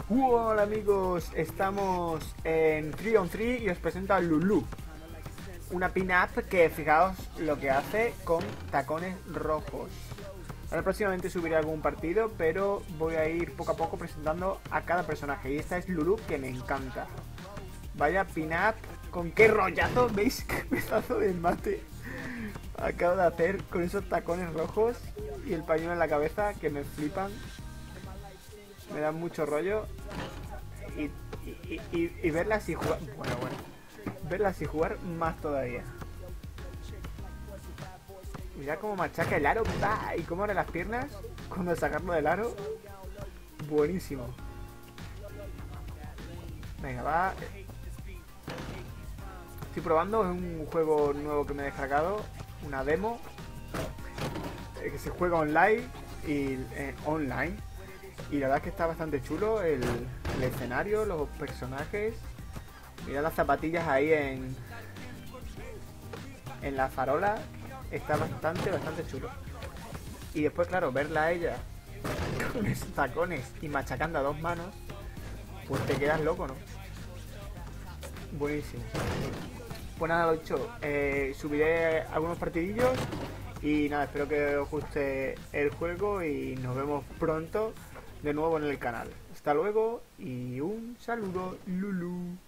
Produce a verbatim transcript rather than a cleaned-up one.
Hola amigos, estamos en tres on tres y os presento a Lulu, una pin-up que fijaos lo que hace con tacones rojos. Ahora próximamente subiré algún partido, pero voy a ir poco a poco presentando a cada personaje. Y esta es Lulu, que me encanta. Vaya pin-up, con qué rollazo, ¿veis qué pedazo de mate acabo de hacer con esos tacones rojos y el pañuelo en la cabeza que me flipan? Me da mucho rollo. Y, y, y, y verla así jugar. Bueno, bueno. Verla así jugar más todavía. Mira cómo machaca el aro. ¡Bah! Y cómo abre las piernas cuando sacarlo del aro. Buenísimo. Venga, va. Estoy probando. Es un juego nuevo que me he descargado. Una demo. eh, Que se juega online. Y eh, online. Y la verdad es que está bastante chulo el, el escenario, los personajes. Mira las zapatillas ahí en en la farola. Está bastante, bastante chulo. Y después, claro, verla a ella con esos tacones y machacando a dos manos, pues te quedas loco, ¿no? Buenísimo. Pues nada, lo dicho, eh, subiré algunos partidillos. Y nada, espero que os guste el juego y nos vemos pronto de nuevo en el canal. Hasta luego y un saludo, Lulu.